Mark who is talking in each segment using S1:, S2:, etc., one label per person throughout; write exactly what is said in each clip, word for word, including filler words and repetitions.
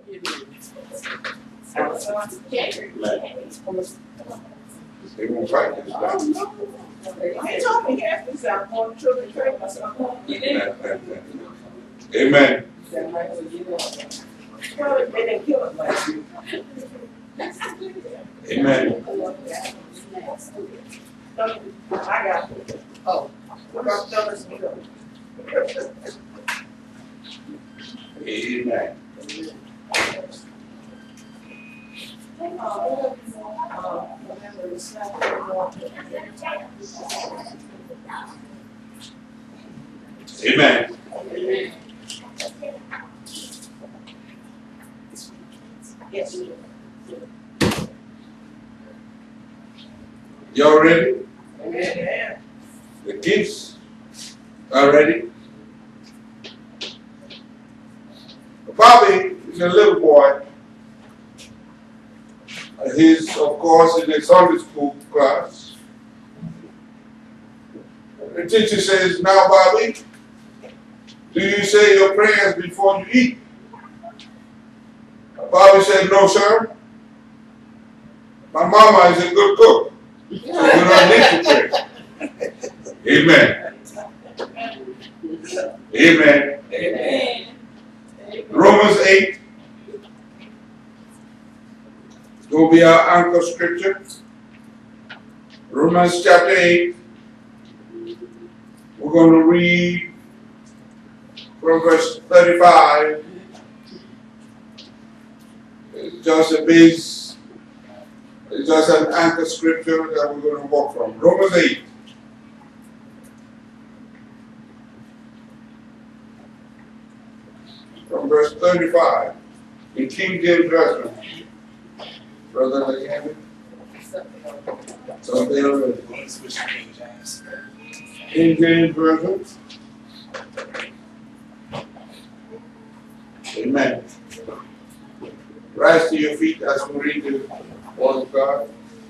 S1: They won't fight this time.
S2: He told me half this out on children trade myself.
S1: Amen.
S2: Well, they didn't kill him last year.
S1: Amen.
S2: I got it. Oh. About dollars to go.
S1: Amen. Amen.
S2: Yes.
S1: Y'all ready?
S2: Amen.
S1: The kids are ready. Bobby is a little boy. He's, of course, in a Sunday school class. The teacher says, "Now, Bobby, do you say your prayers before you eat?" Bobby said, "No, sir. My mama is a good cook. So we don't need to pray." Amen. Amen.
S2: Amen.
S1: Romans eight will be our anchor scripture. Romans chapter eight. We're going to read from verse thirty-five. It's just a base, it's just an anchor scripture that we're going to walk from. Romans eight. From verse thirty-five. In King James Version. Brother, they have it? Something else. King James Version. Amen. Rise to your feet as we read the word of God.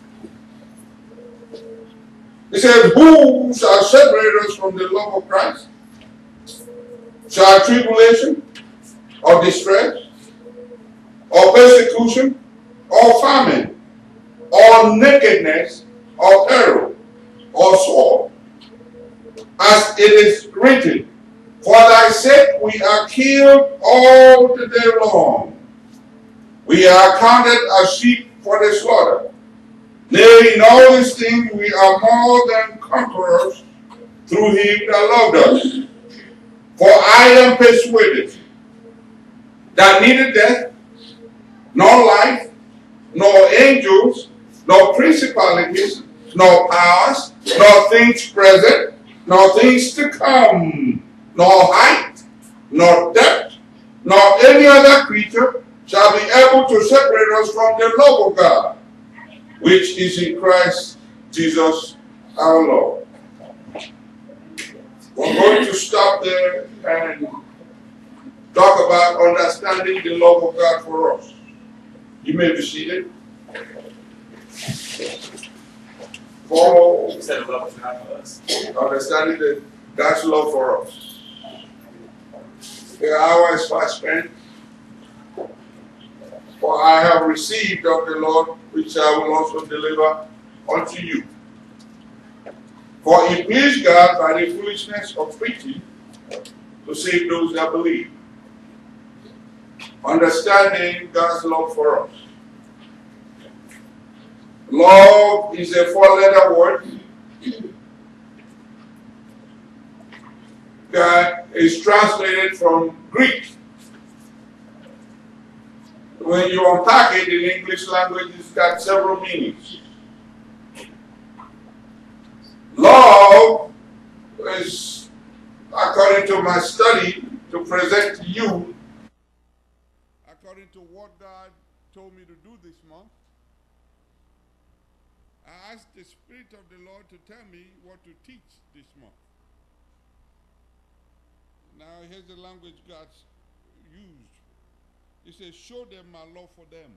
S1: It says, "Who shall separate us from the love of Christ? Shall tribulation, or distress, or persecution, or famine, or nakedness, or peril, or sword? As it is written, for thy sake we are killed all the day long. We are counted as sheep for the slaughter. Nay, in all these things we are more than conquerors through him that loved us. For I am persuaded that neither death, nor life, nor angels, nor principalities, nor powers, nor things present, nor things to come, nor height, nor depth, nor any other creature shall be able to separate us from the love of God, which is in Christ Jesus our Lord." We're going to stop there and talk about understanding the love of God for us. You may be seated. Follow.
S3: You said love is not for us.
S1: Understanding the, God's love for us. The hour is fast spent. For I have received of the Lord, which I will also deliver unto you. For it pleased God by the foolishness of preaching to save those that believe. Understanding God's love for us. Love is a four-letter word that is translated from Greek. When you unpack it in English language, it's got several meanings. Love is, according to my study, to present to you, according to what God told me to do this month, I asked the Spirit of the Lord to tell me what to teach this month. Now here's the language God used. He says, "Show them my love for them,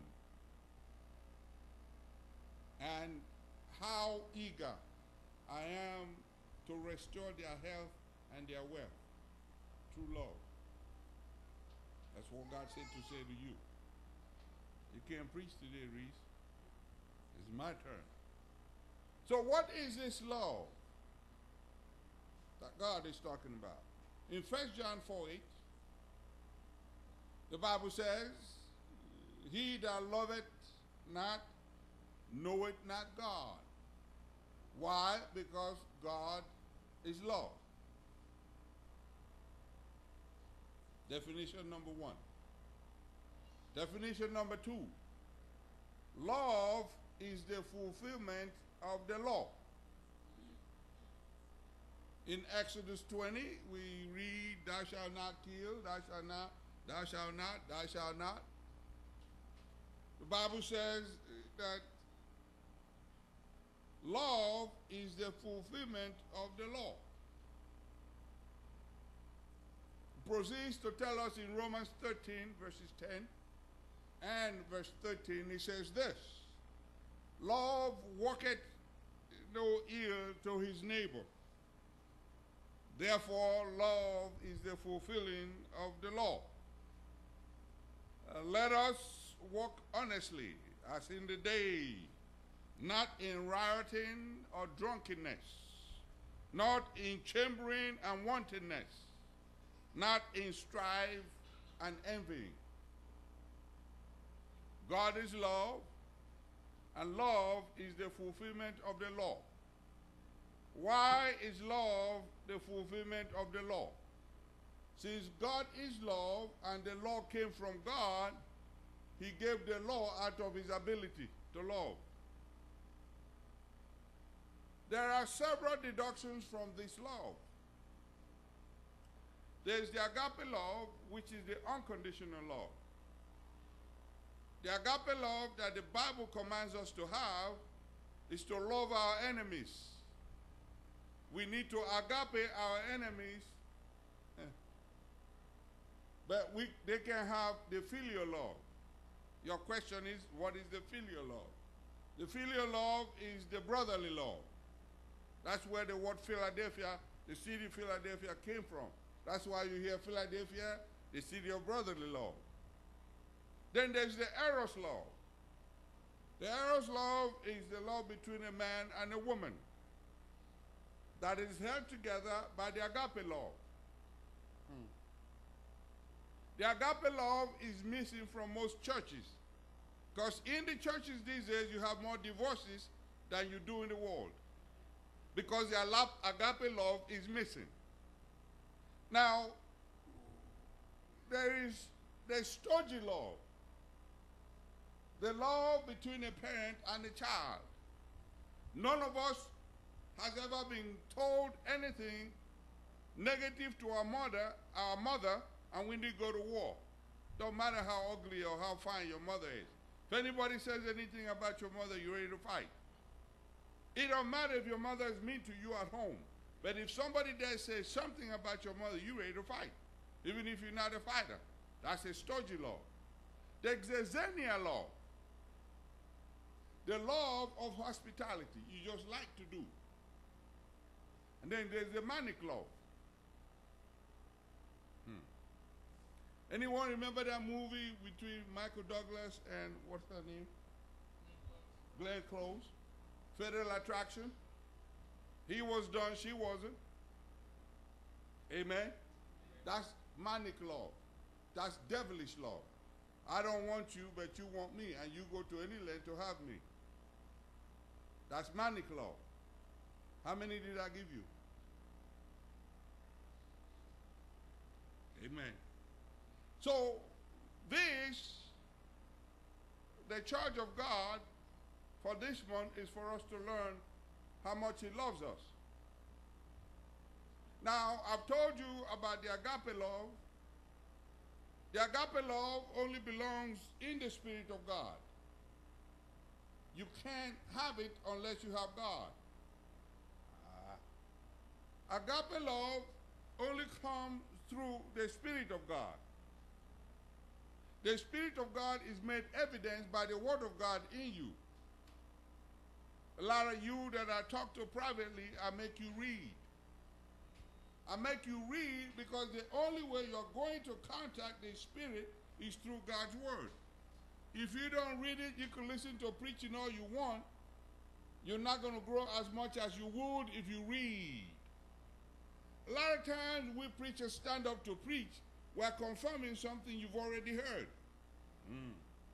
S1: and how eager I am to restore their health and their wealth through love." That's what God said to say to you. You can't preach today, Reese. It's my turn. So what is this love that God is talking about? In First John four eight, the Bible says, he that loveth not knoweth not God. Why? Because God is love. Definition number one. Definition number two. Love is the fulfillment of the law. In Exodus twenty, we read, thou shalt not kill, thou shalt not, thou shalt not, thou shalt not. The Bible says that love is the fulfillment of the law. It proceeds to tell us in Romans thirteen, verses ten and verse thirteen, he says this, love worketh no ill to his neighbor. Therefore, love is the fulfilling of the law. Uh, let us walk honestly, as in the day, not in rioting or drunkenness, not in chambering and wantonness, not in strife and envying. God is love, and love is the fulfillment of the law. Why is love the fulfillment of the law? Since God is love and the law came from God, he gave the law out of his ability to love. There are several deductions from this love. There's the agape love, which is the unconditional love. The agape love that the Bible commands us to have is to love our enemies. We need to agape our enemies, but we, they can have the filial love. Your question is, what is the filial love? The filial love is the brotherly love. That's where the word Philadelphia, the city Philadelphia came from. That's why you hear Philadelphia, the city of brotherly love. Then there's the eros love. The eros love is the love between a man and a woman that is held together by the agape love. Hmm. The agape love is missing from most churches, because in the churches these days you have more divorces than you do in the world, because the agape love is missing. Now, there is the storge love, the love between a parent and a child. None of us has ever been told anything negative to our mother, our mother, and we didn't go to war. Don't matter how ugly or how fine your mother is. If anybody says anything about your mother, you're ready to fight. It don't matter if your mother is mean to you at home. But if somebody there says something about your mother, you're ready to fight, even if you're not a fighter. That's a storge law. There's a xenia law, the love of hospitality. You just like to do. And then there's the manic love. Hmm. Anyone remember that movie between Michael Douglas and what's her name? Glenn Close. Fatal Attraction. He was done, she wasn't. Amen. That's manic love. That's devilish love. I don't want you, but you want me, and you go to any length to have me. That's manic love. How many did I give you? Amen. So this, the charge of God for this month is for us to learn how much he loves us. Now, I've told you about the agape love. The agape love only belongs in the Spirit of God. You can't have it unless you have God. Uh, agape love only comes through the Spirit of God. The Spirit of God is made evident by the Word of God in you. A lot of you that I talk to privately, I make you read. I make you read because the only way you're going to contact the Spirit is through God's Word. if you don't read it, you can listen to preaching all you want. You're not going to grow as much as you would if you read. A lot of times we preachers stand up to preach, we're confirming something you've already heard. Mm.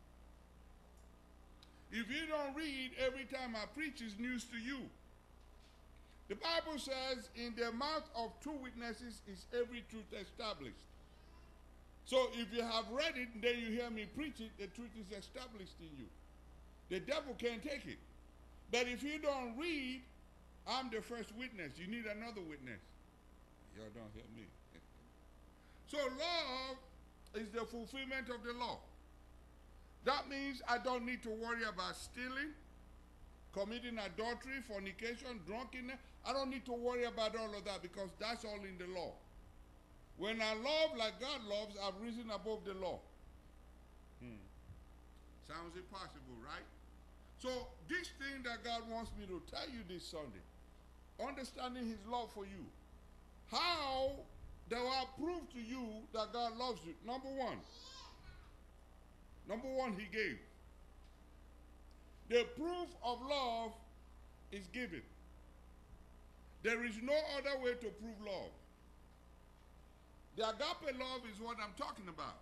S1: If you don't read, every time I preach is news to you. The Bible says, in the mouth of two witnesses is every truth established. So if you have read it and then you hear me preach it, the truth is established in you. The devil can't take it. But if you don't read, I'm the first witness. You need another witness. Y'all don't hear me. So love is the fulfillment of the law. That means I don't need to worry about stealing, committing adultery, fornication, drunkenness. I don't need to worry about all of that because that's all in the law. When I love like God loves, I've risen above the law. Hmm. Sounds impossible, right? So this thing that God wants me to tell you this Sunday, understanding his love for you. How do I prove to you that God loves you? Number one. Number one, he gave. The proof of love is giving. There is no other way to prove love. The agape love is what I'm talking about.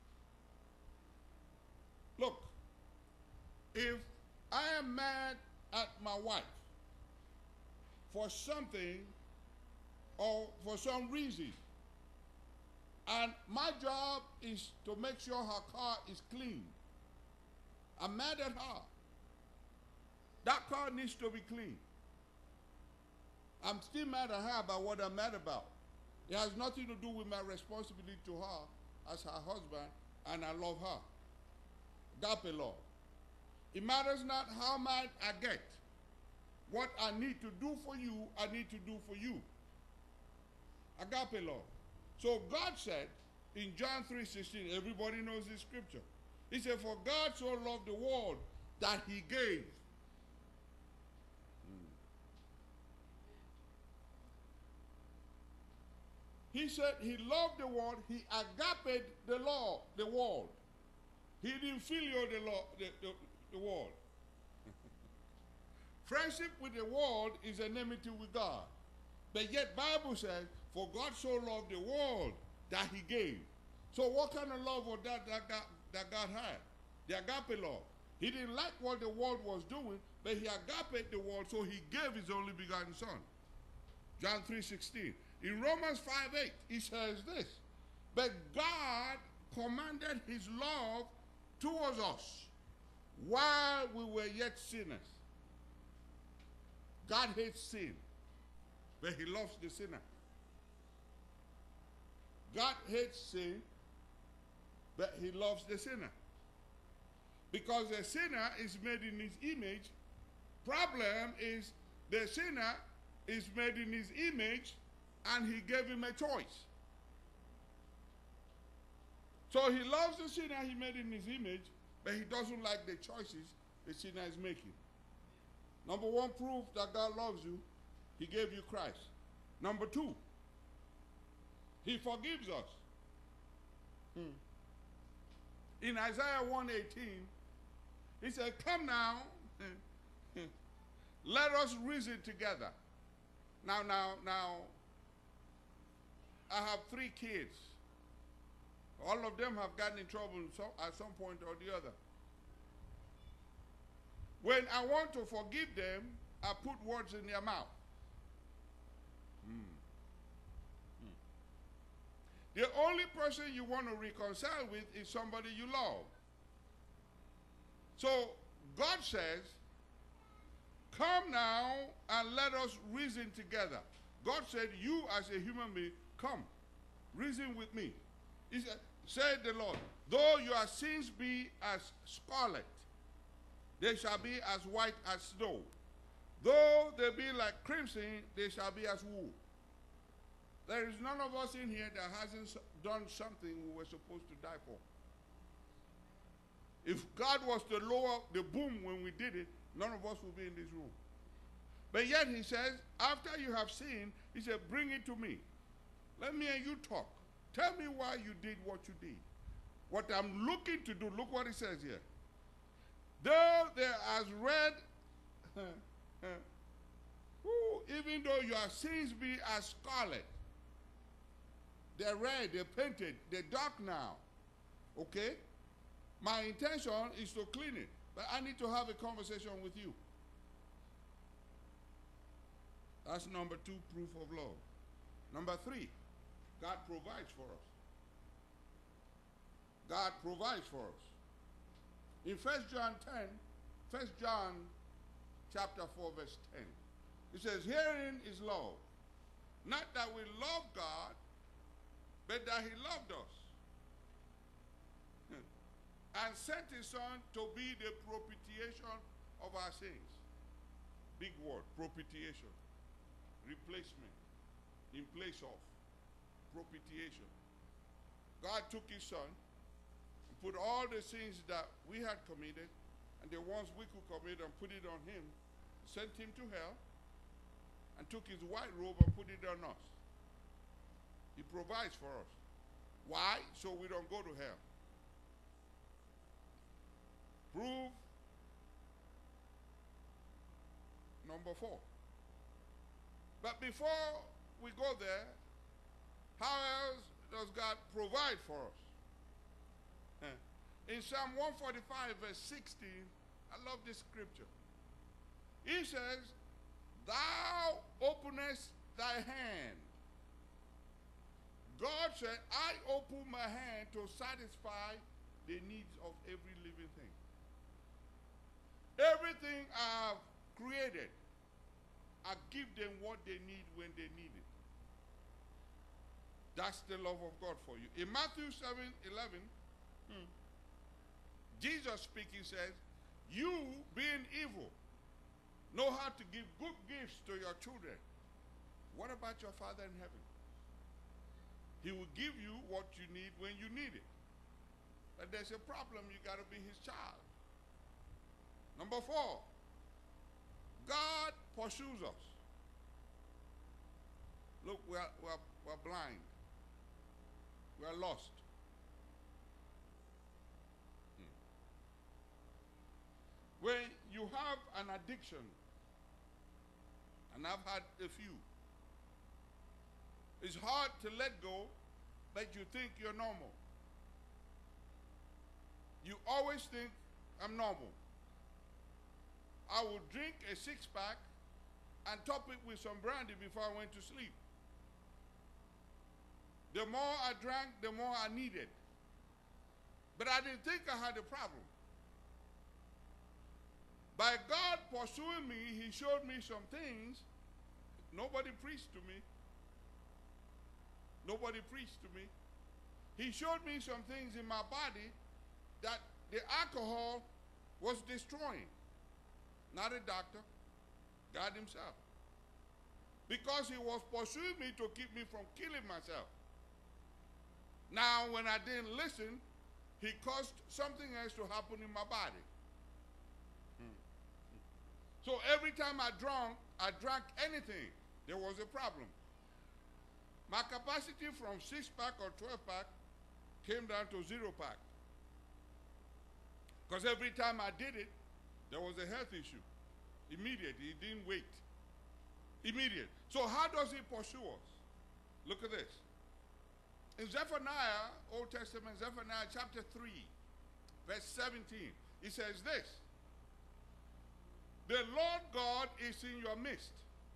S1: Look, if I am mad at my wife for something or for some reason, and my job is to make sure her car is clean, I'm mad at her. That car needs to be clean. I'm still mad at her about what I'm mad about. It has nothing to do with my responsibility to her as her husband, and I love her. Agape love. It matters not how mad I get. What I need to do for you, I need to do for you. Agape love. So God said in John three sixteen, everybody knows this scripture. He said, for God so loved the world that he gave. He said he loved the world, he agape the law, the world. He didn't filial the law, the, the, the world. Friendship with the world is enmity with God. But yet Bible says, for God so loved the world that he gave. So what kind of love was that that God, that God had? The agape love. He didn't like what the world was doing, but he agape the world, so he gave his only begotten son. John three sixteen. In Romans five eight, he says this, but God commanded his love towards us while we were yet sinners. God hates sin, but he loves the sinner. God hates sin, but he loves the sinner. Because the sinner is made in his image. Problem is the sinner is made in his image, and he gave him a choice. So he loves the sinner he made in his image, but he doesn't like the choices the sinner is making. Number one proof that God loves you, he gave you Christ. Number two, he forgives us. Hmm. In Isaiah one eighteen, he said, come now, let us reason together. Now, now, now, I have three kids. All of them have gotten in trouble at some point or the other. When I want to forgive them, I put words in their mouth. Hmm. Hmm. The only person you want to reconcile with is somebody you love. So God says, come now and let us reason together. God said, you as a human being, come, reason with me. He said, said the Lord, though your sins be as scarlet, they shall be as white as snow. Though they be like crimson, they shall be as wool. There is none of us in here that hasn't done something we were supposed to die for. If God was to lower the boom when we did it, none of us would be in this room. But yet he says, after you have sinned, he said, bring it to me. Let me and you talk. Tell me why you did what you did. What I'm looking to do, look what he says here. Though there has red, who, even though your sins be as scarlet, they're red, they're painted, they're dark now. Okay? My intention is to clean it, but I need to have a conversation with you. That's number two, proof of love. Number three, God provides for us. God provides for us. In First John ten, First John chapter four, verse ten, it says, herein is love. Not that we love God, but that he loved us and sent his son to be the propitiation of our sins. Big word, propitiation. Replacement. In place of. Propitiation. God took his son and put all the sins that we had committed and the ones we could commit and put it on him, sent him to hell, and took his white robe and put it on us. He provides for us. Why? So we don't go to hell. Proof number four. But before we go there, how else does God provide for us? In Psalm one forty-five, verse sixteen, I love this scripture. He says, thou openest thy hand. God said, I open my hand to satisfy the needs of every living thing. Everything I've created, I give them what they need when they need it. That's the love of God for you. In Matthew seven eleven, hmm, Jesus speaking says, you being evil, know how to give good gifts to your children. What about your Father in heaven? He will give you what you need when you need it. But there's a problem, you got to be his child. Number four, God pursues us. Look, we're, we're, we're blind. We're lost. Hmm. When you have an addiction, and I've had a few, it's hard to let go, but you think you're normal. You always think, I'm normal. I would drink a six-pack and top it with some brandy before I went to sleep. The more I drank, the more I needed. But I didn't think I had a problem. By God pursuing me, he showed me some things. Nobody preached to me. Nobody preached to me. He showed me some things in my body that the alcohol was destroying. Not a doctor, God himself. Because he was pursuing me to keep me from killing myself. Now, when I didn't listen, he caused something else to happen in my body. Hmm. So every time I drank, I drank anything, there was a problem. My capacity from six-pack or twelve-pack came down to zero-pack. Because every time I did it, there was a health issue. Immediate. He didn't wait. Immediate. So how does he pursue us? Look at this. In Zephaniah, Old Testament, Zephaniah chapter three, verse seventeen, it says this. The Lord God is in your midst.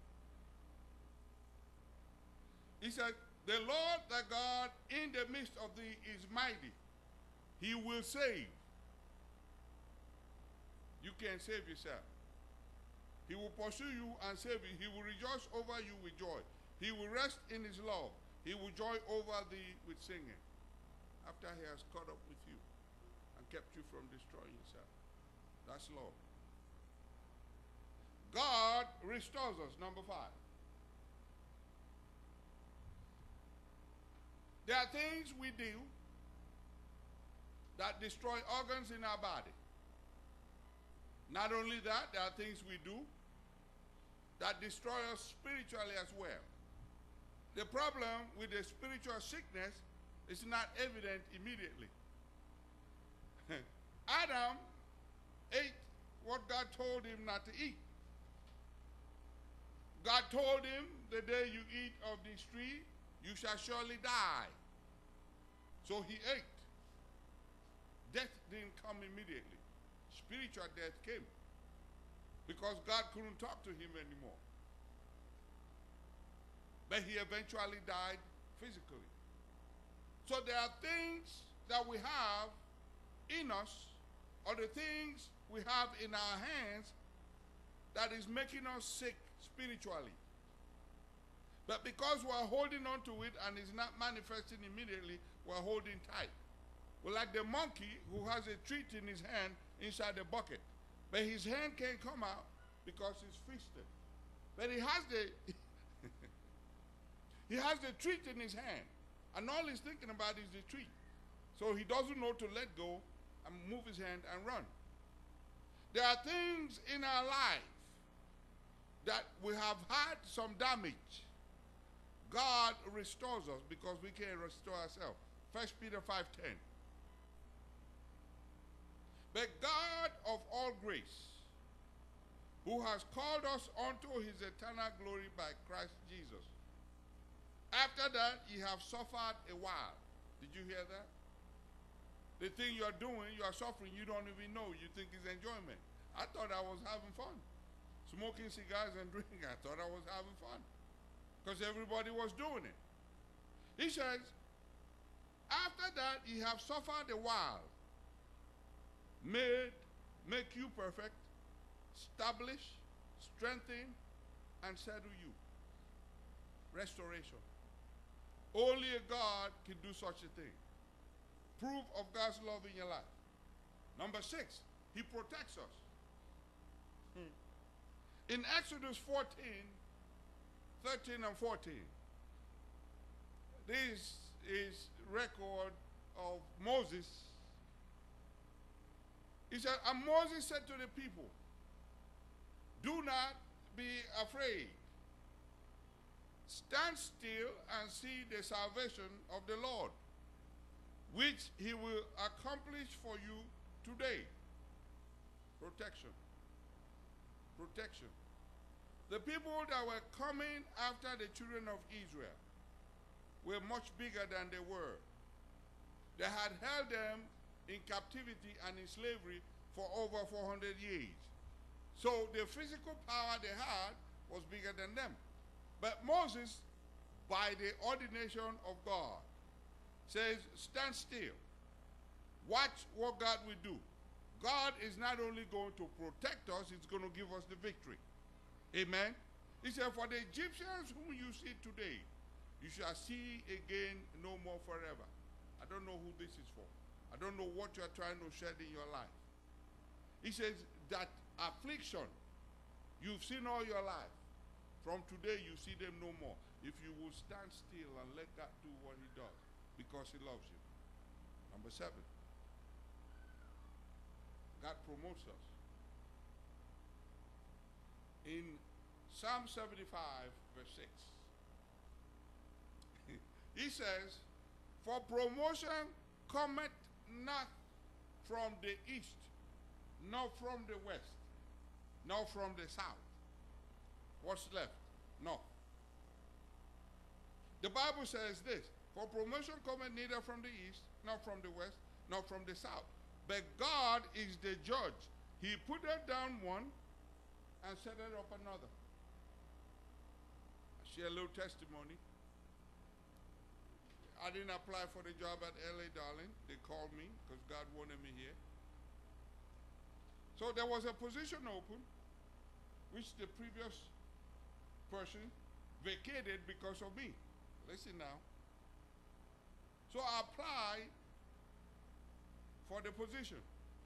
S1: He said, the Lord thy God in the midst of thee is mighty. He will save. You can't save yourself. He will pursue you and save you. He will rejoice over you with joy. He will rest in his love. He will joy over thee with singing. After he has caught up with you and kept you from destroying yourself. That's love. God restores us. Number five. There are things we do that destroy organs in our body. Not only that, there are things we do that destroy us spiritually as well. The problem with the spiritual sickness is not evident immediately. Adam ate what God told him not to eat. God told him, the day you eat of this tree, you shall surely die. So he ate. Death didn't come immediately. Spiritual death came because God couldn't talk to him anymore. But he eventually died physically. So there are things that we have in us, or the things we have in our hands, that is making us sick spiritually. But because we're holding on to it and it's not manifesting immediately, we're holding tight. We're like the monkey who has a treat in his hand inside the bucket. But his hand can't come out because it's feasted. But he has the he has the treat in his hand. And all he's thinking about is the treat. So he doesn't know to let go and move his hand and run. There are things in our life that we have had some damage. God restores us because we can't restore ourselves. First Peter five ten. But God of all grace, who has called us unto his eternal glory by Christ Jesus. After that, ye have suffered a while. Did you hear that? The thing you are doing, you are suffering, you don't even know. You think it's enjoyment. I thought I was having fun. Smoking cigars and drinking, I thought I was having fun. Because everybody was doing it. He says, after that ye have suffered a while, made, make you perfect, establish, strengthen, and settle you. Restoration. Only a God can do such a thing. Proof of God's love in your life. Number six, he protects us. Hmm. In Exodus fourteen, thirteen and fourteen, this is record of Moses. He said, and Moses said to the people, do not be afraid. Stand still and see the salvation of the Lord, which he will accomplish for you today. Protection. Protection. The people that were coming after the children of Israel were much bigger than they were. They had held them in captivity and in slavery for over four hundred years. So the physical power they had was bigger than them. But Moses, by the ordination of God, says, stand still. Watch what God will do. God is not only going to protect us, he's going to give us the victory. Amen. He said, for the Egyptians whom you see today, you shall see again no more forever. I don't know who this is for. I don't know what you are trying to shed in your life. He says that affliction you've seen all your life, from today you see them no more. If you will stand still and let God do what he does, because he loves you. Number seven, God promotes us. In Psalm seventy-five, verse six, he says, for promotion cometh not from the east, nor from the west, nor from the south. What's left? No. The Bible says this, for promotion cometh neither from the east, nor from the west, nor from the south. But God is the judge. He put it down one and set it up another. I share a little testimony. I didn't apply for the job at L A Darling. They called me because God wanted me here. So there was a position open, which the previous person vacated because of me. Listen now. So I applied for the position.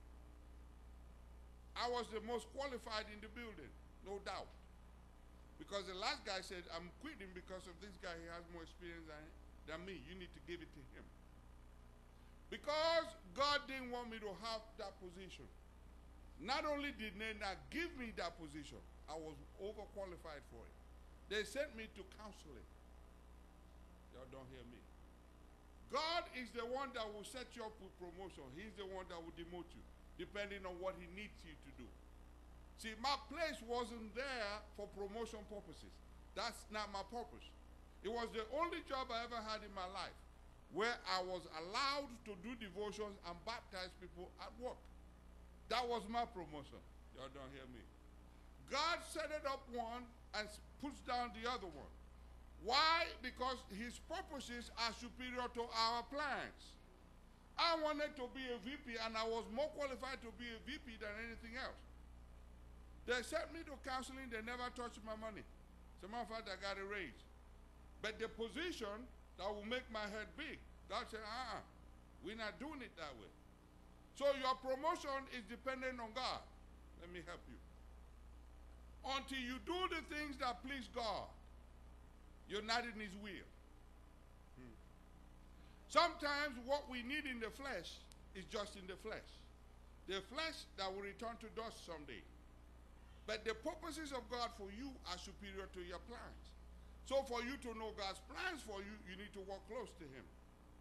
S1: I was the most qualified in the building, no doubt. Because the last guy said, I'm quitting because of this guy, he has more experience than, than me. You need to give it to him. Because God didn't want me to have that position, not only did they not give me that position, I was overqualified for it. They sent me to counseling. Y'all don't hear me. God is the one that will set you up with promotion. He's the one that will demote you. depending on what he needs you to do. See, my place wasn't there for promotion purposes. That's not my purpose. It was the only job I ever had in my life where I was allowed to do devotions and baptize people at work. That was my promotion. Y'all don't hear me. God set it up one and puts down the other one. Why? Because his purposes are superior to our plans. I wanted to be a V P, and I was more qualified to be a V P than anything else. They sent me to counseling. They never touched my money. As a matter of fact, I got a raise. But the position that will make my head big, God said, uh-uh, we're not doing it that way. So your promotion is dependent on God. Let me help you. Until you do the things that please God, you're not in his will. Hmm. Sometimes what we need in the flesh is just in the flesh. The flesh that will return to dust someday. But the purposes of God for you are superior to your plans. So for you to know God's plans for you, you need to walk close to him.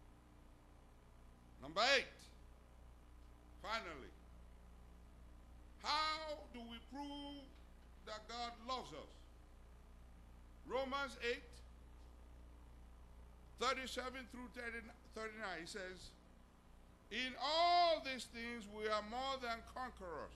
S1: Number eight, finally, how do we prove that God loves us? Romans eight, thirty-seven through thirty-nine, he says, in all these things we are more than conquerors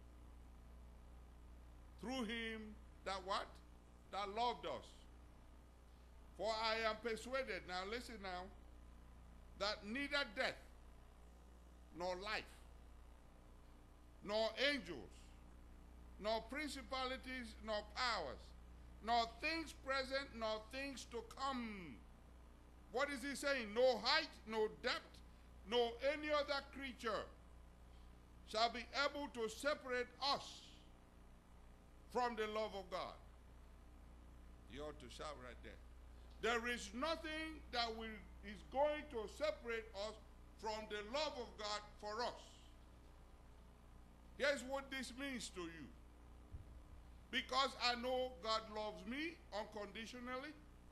S1: through him that what? That loved us. For I am persuaded, now listen now, that neither death, nor life, nor angels, nor principalities, nor powers, nor things present, nor things to come. What is he saying? No height, no depth, no any other creature shall be able to separate us from the love of God. You ought to shout right there. There is nothing that will, is going to separate us from the love of God for us. Here's what this means to you. Because I know God loves me unconditionally.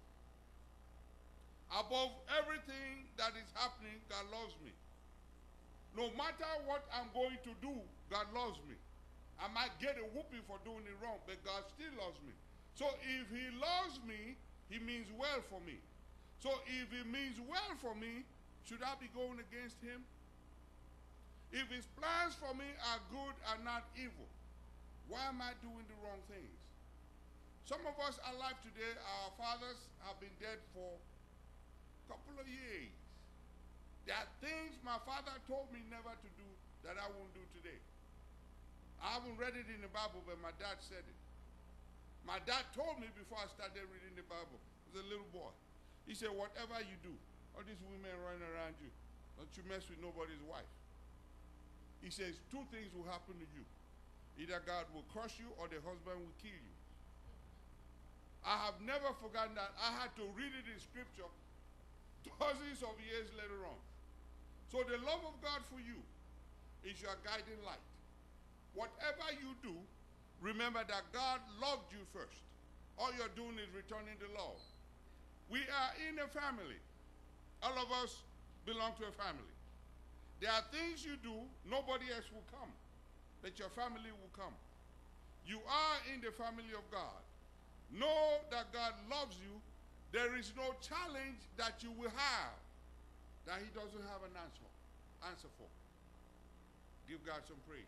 S1: Above everything that is happening, God loves me. No matter what I'm going to do, God loves me. I might get a whooping for doing it wrong, but God still loves me. So if he loves me, he means well for me. So if he means well for me, should I be going against him? If his plans for me are good and not evil, why am I doing the wrong things? Some of us are alive today. Our fathers have been dead for a couple of years. There are things my father told me never to do that I won't do today. I haven't read it in the Bible, but my dad said it. My dad told me before I started reading the Bible, I was a little boy. He said, whatever you do, all these women running around you, don't you mess with nobody's wife. He says, two things will happen to you. Either God will crush you or the husband will kill you. I have never forgotten that. I had to read it in scripture dozens of years later on. So the love of God for you is your guiding light. Whatever you do, remember that God loved you first. All you're doing is returning the love. We are in a family. All of us belong to a family. There are things you do, nobody else will come, but your family will come. You are in the family of God. Know that God loves you. There is no challenge that you will have that he doesn't have an answer, answer for. Give God some praise.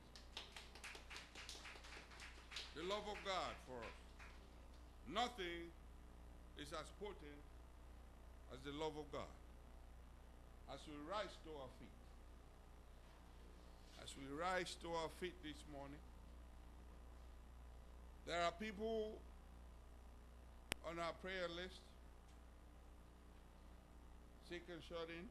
S1: The love of God for us. Nothing is as potent as the love of God. As we rise to our feet, as we rise to our feet this morning, there are people on our prayer list, sick and shut in.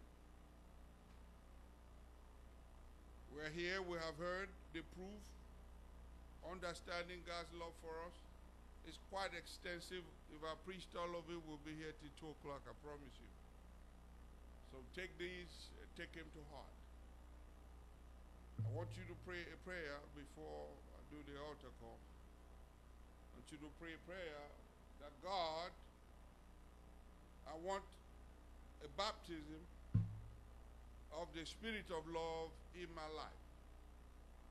S1: We're here, we have heard the proof, understanding God's love for us. It's quite extensive. If I preached all of it, we'll be here till two o'clock, I promise you. So take these, uh, take them to heart. I want you to pray a prayer before I do the altar call. I want you to pray a prayer that God, I want a baptism of the spirit of love in my life.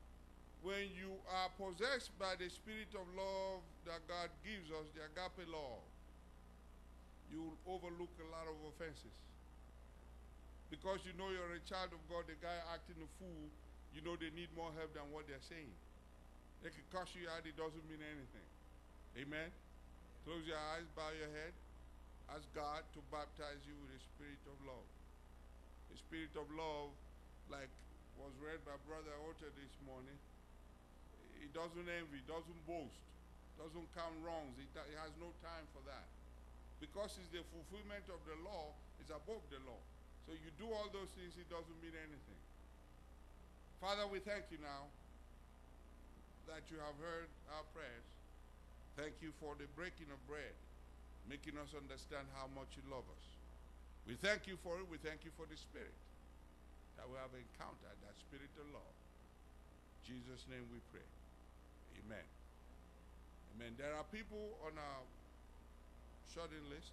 S1: when you are possessed by the spirit of love that God gives us, the agape love, you will overlook a lot of offenses. Because you know you're a child of God, the guy acting a fool, you know they need more help than what they're saying. They can cuss you out, it doesn't mean anything. Amen? Close your eyes, bow your head. Ask God to baptize you with the spirit of love. The spirit of love, like was read by Brother Otter this morning, it doesn't envy, doesn't boast, doesn't count wrongs. It, it has no time for that. Because it's the fulfillment of the law, it's above the law. So you do all those things, it doesn't mean anything. Father, we thank you now that you have heard our prayers. Thank you for the breaking of bread, making us understand how much you love us. We thank you for it. We thank you for the Spirit, that we have encountered that spirit of love. In Jesus' name we pray. Amen. Amen. There are people on our shut-in list.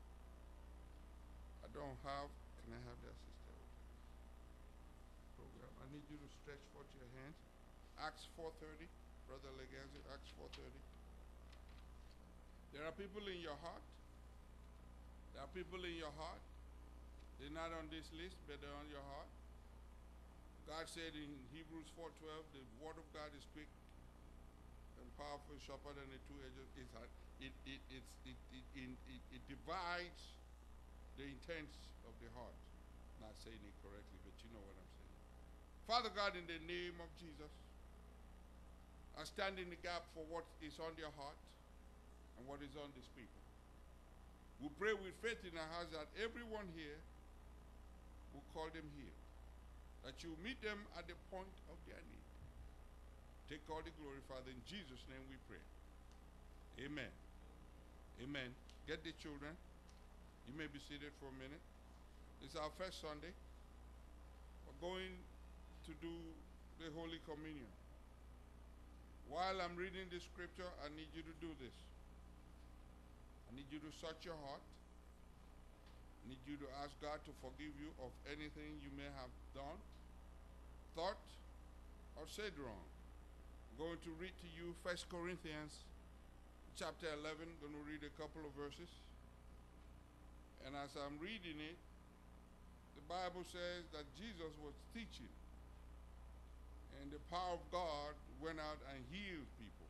S1: I don't have, can I have that, sister? Program. I need you to stretch forth your hand. Acts four thirty. Brother Leganzi, Acts four thirty. There are people in your heart. There are people in your heart. They're not on this list, but they're on your heart. God said in Hebrews four twelve, the word of God is quick and powerful, sharper than a two-edged. It, it, it's, it, it, it, it, it divides the intents of the heart. Not saying it correctly, but you know what I'm saying. Father God, in the name of Jesus, I stand in the gap for what is on their heart and what is on these people. We pray with faith in our hearts that everyone here will call them here, that you meet them at the point of their need. Take all the glory, Father. In Jesus' name we pray. Amen. Amen. Get the children. You may be seated for a minute. It's our first Sunday. We're going to do the Holy Communion. While I'm reading the scripture, I need you to do this. I need you to search your heart. I need you to ask God to forgive you of anything you may have done, thought, or said wrong. I'm going to read to you First Corinthians chapter eleven. I'm going to read a couple of verses. And as I'm reading it, the Bible says that Jesus was teaching, and the power of God went out and healed people.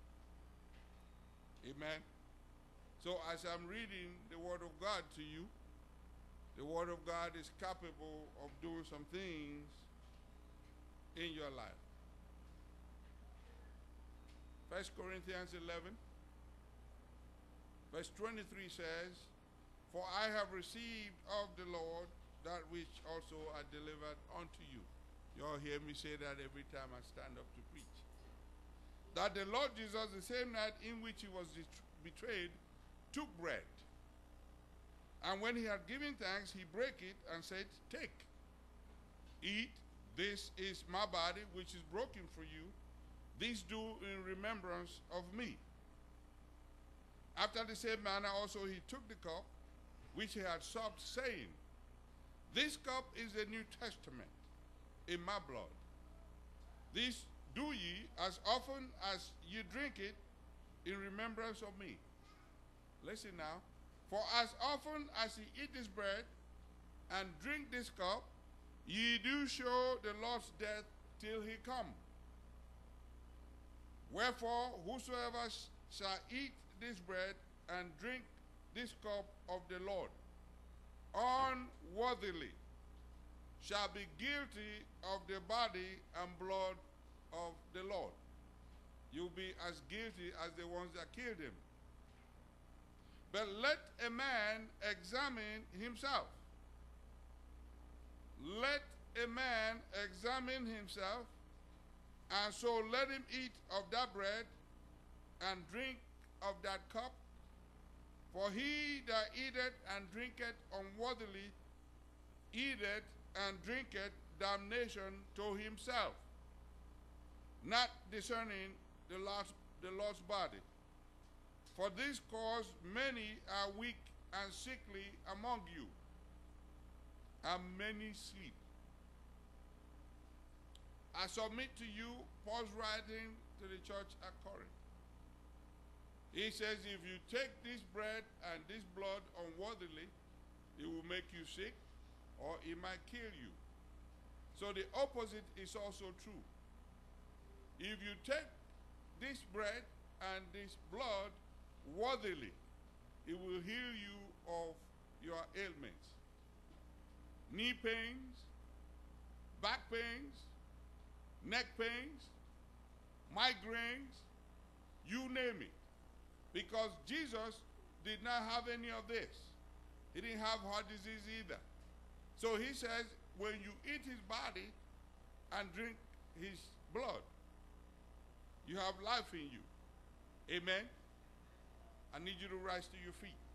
S1: Amen. So as I'm reading the Word of God to you, the Word of God is capable of doing some things in your life. First Corinthians eleven, verse twenty-three says, "For I have received of the Lord that which also I delivered unto you." You all hear me say that every time I stand up to preach. That the Lord Jesus, the same night in which he was betrayed, took bread. And when he had given thanks, he brake it and said, "Take, eat, this is my body, which is broken for you. This do in remembrance of me." After the same manner also he took the cup, which he had supped, saying, "This cup is the New Testament in my blood. This do ye as often as ye drink it in remembrance of me." Listen now. "For as often as ye eat this bread and drink this cup, ye do show the Lord's death till he come. Wherefore, whosoever shall eat this bread and drink this cup of the Lord unworthily shall be guilty of the body and blood of the Lord." You'll be as guilty as the ones that killed him. "But let a man examine himself. Let a man examine himself, and so let him eat of that bread and drink of that cup. For he that eateth and drinketh unworthily eateth and drinketh damnation to himself, not discerning the Lord's, the Lord's body. For this cause many are weak and sickly among you, and many sleep. I submit to you, Paul's writing to the church at Corinth. He says, if you take this bread and this blood unworthily, it will make you sick or it might kill you. So the opposite is also true. If you take this bread and this blood worthily, it will heal you of your ailments. Knee pains, back pains, neck pains, migraines, you name it. Because Jesus did not have any of this. He didn't have heart disease either. So he says, when you eat his body and drink his blood, you have life in you. Amen? I need you to rise to your feet.